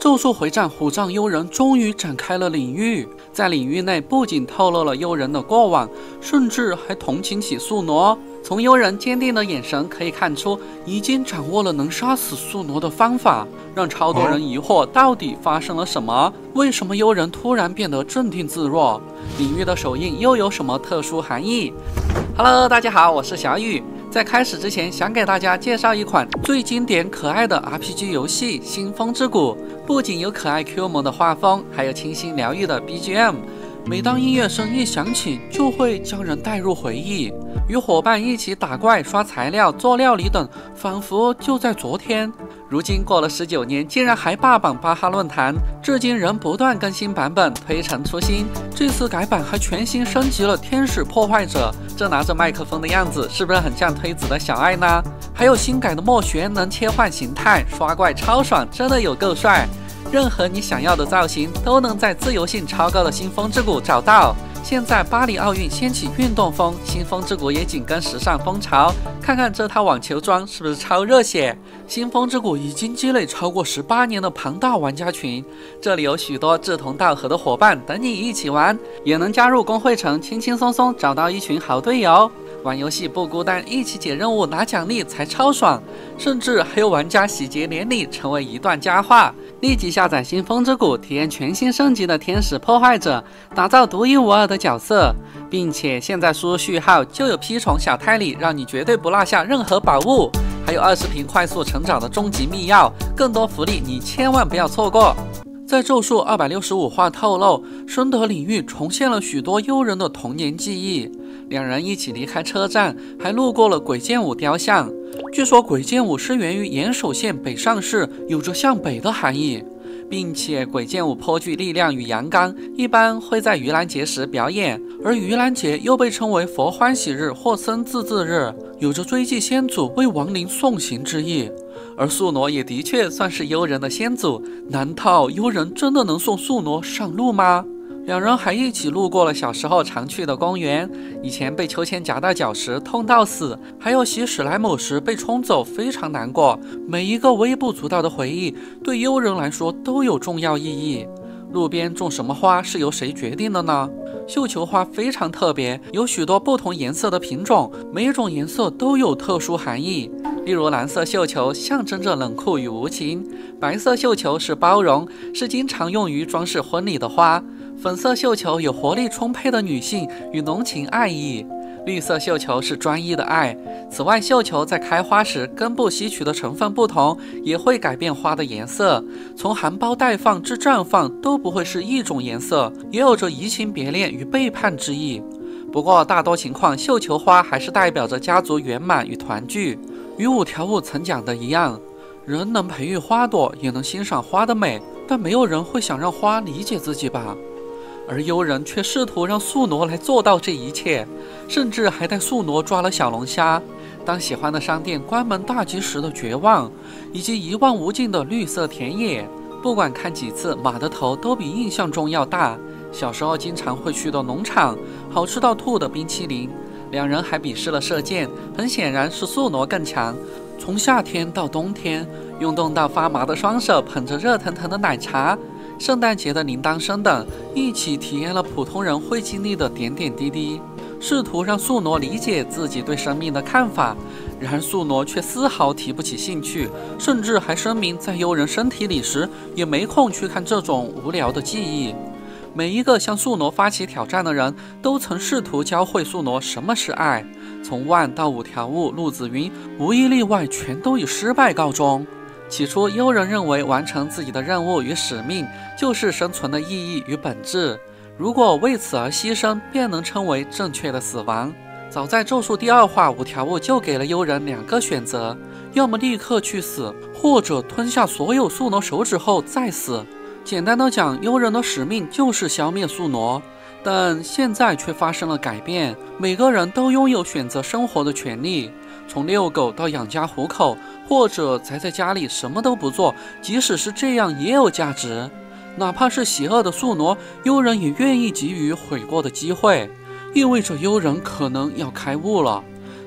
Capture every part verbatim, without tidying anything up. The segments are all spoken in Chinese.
咒术回战虎杖悠仁终于展开了领域，在领域内不仅透露了悠仁的过往，甚至还同情起宿傩。从悠仁坚定的眼神可以看出，已经掌握了能杀死宿傩的方法，让超多人疑惑到底发生了什么？为什么悠仁突然变得镇定自若？领域的手印又有什么特殊含义 ？Hello， 大家好，我是小雨。在开始之前，想给大家介绍一款最经典可爱的 R P G 游戏《新风之谷》，不仅有可爱 Q 萌的画风，还有清新疗愈的 B G M。每当音乐声一响起，就会将人带入回忆。与伙伴一起打怪、刷材料、做料理等，仿佛就在昨天。如今过了十九年，竟然还霸榜巴哈论坛，至今仍不断更新版本，推陈出新。这次改版还全新升级了天使破坏者，这拿着麦克风的样子，是不是很像推子的小爱呢？还有新改的墨玄能切换形态，刷怪超爽，真的有够帅。任何你想要的造型都能在自由性超高的新风之谷找到。现在巴黎奥运掀起运动风，新风之谷也紧跟时尚风潮。看看这套网球装是不是超热血？新风之谷已经积累超过十八年的庞大玩家群，这里有许多志同道合的伙伴等你一起玩，也能加入公会城，轻轻松松找到一群好队友。玩游戏不孤单，一起解任务拿奖励才超爽，甚至还有玩家喜结连理，成为一段佳话。立即下载新风之谷，体验全新升级的天使破坏者，打造独一无二的角色，并且现在输入序号就有批宠小太礼，让你绝对不落下任何宝物，还有二十瓶快速成长的终极秘药，更多福利你千万不要错过。在咒术二百六十五话透露，深德领域重现了许多悠仁的童年记忆。两人一起离开车站，还路过了鬼剑舞雕像。据说鬼剑舞是源于岩手县北上市，有着向北的含义，并且鬼剑舞颇具力量与阳刚，一般会在盂兰节时表演。而盂兰节又被称为佛欢喜日或僧自治日，有着追祭先祖为亡灵送行之意。而宿傩也的确算是悠仁的先祖，难道悠仁真的能送宿傩上路吗？两人还一起路过了小时候常去的公园，以前被秋千夹到脚时痛到死，还有洗史莱姆时被冲走，非常难过。每一个微不足道的回忆，对悠仁来说都有重要意义。路边种什么花是由谁决定的呢？绣球花非常特别，有许多不同颜色的品种，每一种颜色都有特殊含义。例如蓝色绣球象征着冷酷与无情，白色绣球是包容，是经常用于装饰婚礼的花。粉色绣球有活力充沛的女性与浓情爱意，绿色绣球是专一的爱。此外，绣球在开花时根部吸取的成分不同，也会改变花的颜色，从含苞待放至绽放都不会是一种颜色，也有着移情别恋与背叛之意。不过大多情况，绣球花还是代表着家族圆满与团聚。与五条悟曾讲的一样，人能培育花朵，也能欣赏花的美，但没有人会想让花理解自己吧。而悠仁却试图让宿傩来做到这一切，甚至还带宿傩抓了小龙虾。当喜欢的商店关门大吉时的绝望，以及一望无尽的绿色田野，不管看几次，马的头都比印象中要大。小时候经常会去的农场，好吃到吐的冰淇淋。两人还比试了射箭，很显然是宿傩更强。从夏天到冬天，用冻到发麻的双手捧着热腾腾的奶茶，圣诞节的铃铛声等，一起体验了普通人会经历的点点滴滴，试图让宿傩理解自己对生命的看法。然而宿傩却丝毫提不起兴趣，甚至还声明在悠仁身体里时也没空去看这种无聊的记忆。每一个向宿傩发起挑战的人都曾试图教会宿傩什么是爱，从万到五条悟、陆子云，无一例外全都以失败告终。起初，悠仁认为完成自己的任务与使命就是生存的意义与本质，如果为此而牺牲，便能称为正确的死亡。早在咒术第二话，五条悟就给了悠仁两个选择，要么立刻去死，或者吞下所有宿傩手指后再死。简单的讲，悠仁的使命就是消灭宿傩，但现在却发生了改变，每个人都拥有选择生活的权利。从遛狗到养家糊口，或者宅在家里什么都不做，即使是这样也有价值。哪怕是邪恶的宿傩，悠仁也愿意给予悔过的机会，意味着悠仁可能要开悟了。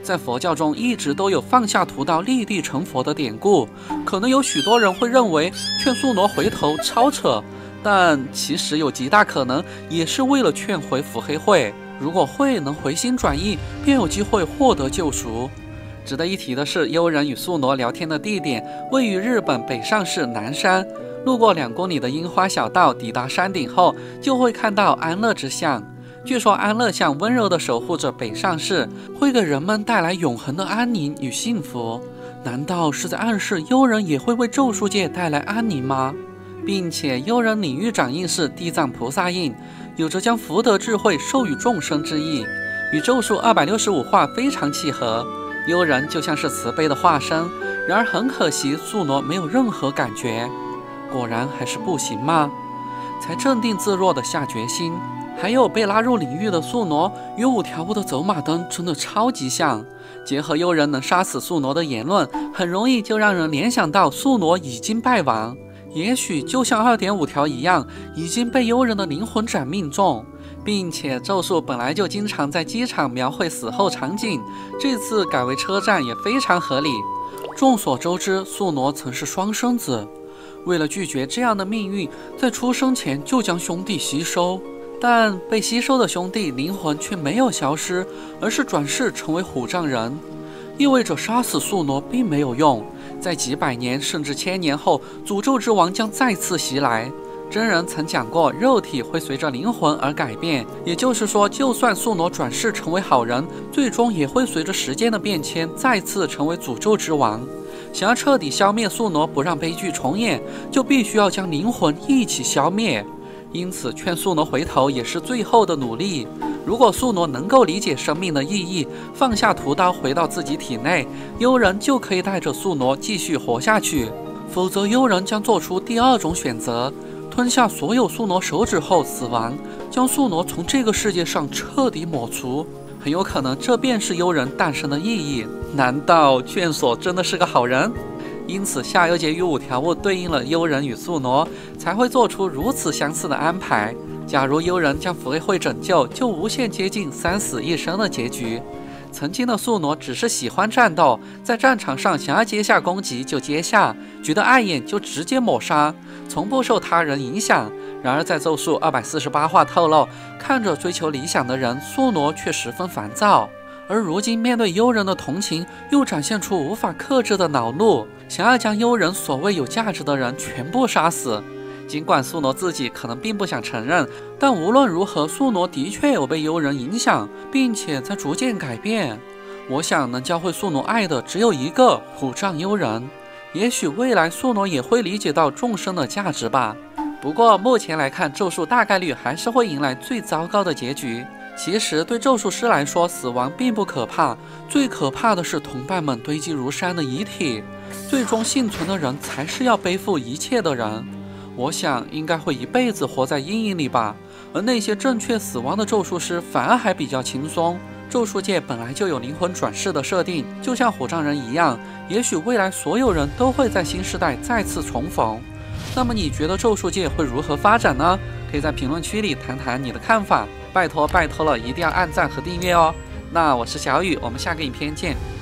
在佛教中一直都有放下屠刀立地成佛的典故，可能有许多人会认为劝宿傩回头超扯，但其实有极大可能也是为了劝回伏黑慧，如果慧能回心转意，便有机会获得救赎。值得一提的是，悠仁与宿傩聊天的地点位于日本北上市南山，路过两公里的樱花小道，抵达山顶后就会看到安乐之像。据说安乐像温柔地守护着北上市，会给人们带来永恒的安宁与幸福。难道是在暗示悠仁也会为咒术界带来安宁吗？并且悠仁领域掌印是地藏菩萨印，有着将福德智慧授予众生之意，与咒术二百六十五话非常契合。悠仁就像是慈悲的化身，然而很可惜宿傩没有任何感觉，果然还是不行吗？才镇定自若地下决心。还有被拉入领域的宿傩与五条悟的走马灯真的超级像，结合悠仁能杀死宿傩的言论，很容易就让人联想到宿傩已经败亡，也许就像 二点五 条一样，已经被悠仁的灵魂斩命中。并且咒术本来就经常在机场描绘死后场景，这次改为车站也非常合理。众所周知，宿傩曾是双生子，为了拒绝这样的命运，在出生前就将兄弟吸收。但被吸收的兄弟灵魂却没有消失，而是转世成为虎杖人，意味着杀死宿傩并没有用。在几百年甚至千年后，诅咒之王将再次袭来。真人曾讲过，肉体会随着灵魂而改变，也就是说，就算宿傩转世成为好人，最终也会随着时间的变迁再次成为诅咒之王。想要彻底消灭宿傩，不让悲剧重演，就必须要将灵魂一起消灭。因此，劝宿傩回头也是最后的努力。如果宿傩能够理解生命的意义，放下屠刀回到自己体内，悠仁就可以带着宿傩继续活下去。否则，悠仁将做出第二种选择，吞下所有宿傩手指后死亡，将宿傩从这个世界上彻底抹除。很有可能，这便是悠仁诞生的意义。难道卷所真的是个好人？因此，夏油杰与五条悟对应了悠仁与宿傩，才会做出如此相似的安排。假如悠仁将伏黑慧拯救，就无限接近三死一生的结局。曾经的宿傩只是喜欢战斗，在战场上想要接下攻击就接下，觉得碍眼就直接抹杀，从不受他人影响。然而在咒术二百四十八话透露，看着追求理想的人，宿傩却十分烦躁。而如今面对悠仁的同情，又展现出无法克制的恼怒，想要将悠仁所谓有价值的人全部杀死。尽管宿傩自己可能并不想承认，但无论如何，宿傩的确有被悠仁影响，并且在逐渐改变。我想能教会宿傩爱的只有一个，虎杖悠仁。也许未来宿傩也会理解到众生的价值吧。不过目前来看，咒术大概率还是会迎来最糟糕的结局。其实对咒术师来说，死亡并不可怕，最可怕的是同伴们堆积如山的遗体，最终幸存的人才是要背负一切的人。我想应该会一辈子活在阴影里吧。而那些正确死亡的咒术师反而还比较轻松。咒术界本来就有灵魂转世的设定，就像虎杖人一样，也许未来所有人都会在新时代再次重逢。那么你觉得咒术界会如何发展呢？可以在评论区里谈谈你的看法。拜托拜托了，一定要按赞和订阅哦。那我是小雨，我们下个影片见。